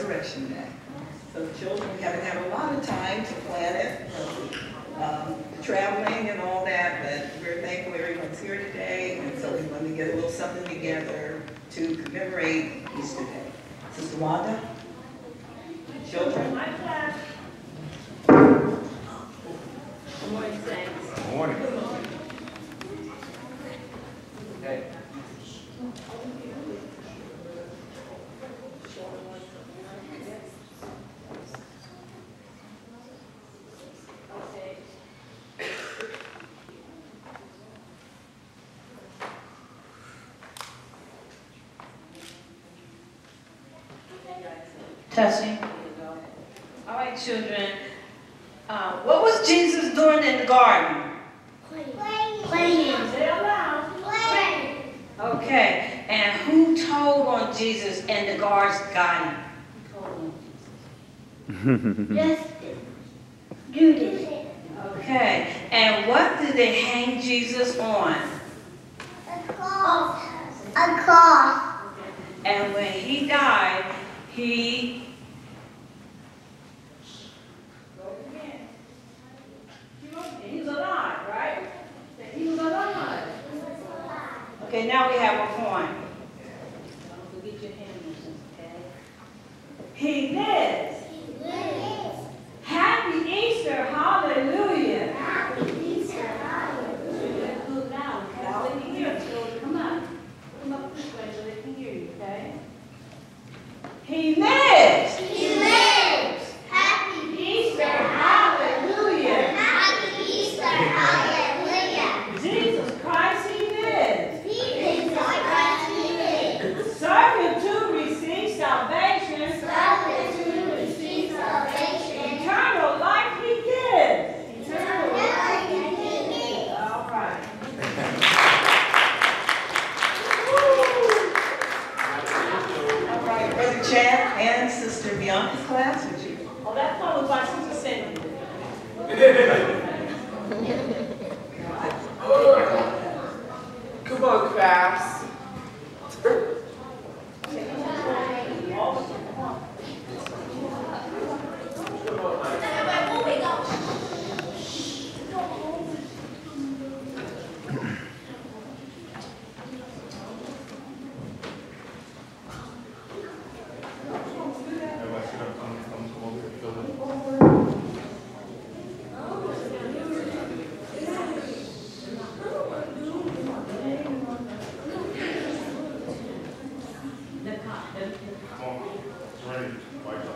Resurrection Day. So children, we haven't had a lot of time to plan it, traveling and all that, but we're thankful everyone's here today, and so we want to get a little something together to commemorate Easter Day. Sister Wanda? Children? My class. Good morning, Saints. Good morning. Okay. Testing. All right, children. What was Jesus doing in the garden? Playing. Say it out loud. Playing. Okay. And who told on Jesus and the guards got him? Justin. Judas. Okay. And what did they hang Jesus on? A cross. A cross. And when he died, he was alive, right? He was alive. Okay, now we have a point. Don't forget your hand, okay? He lives. Happy Easter, hallelujah. Happy Easter. Hallelujah. Look loud, okay? So they can hear us. So come up. Come up this way so they can hear you, okay? He lives. He lives. Happy Easter, hallelujah. Happy Easter. Hallelujah. Jesus Christ, he lives. Jesus Christ, he lives. Serve him to receive salvation. Servant to receive salvation. Eternal life he gives. Eternal life he gives. All right. All right, Brother Chad and Sister Bianca's class, would you? Oh, that followed by Sister Cindy. Come on, class. Everybody sit up, come over here, fill in. Come on, it's ready. White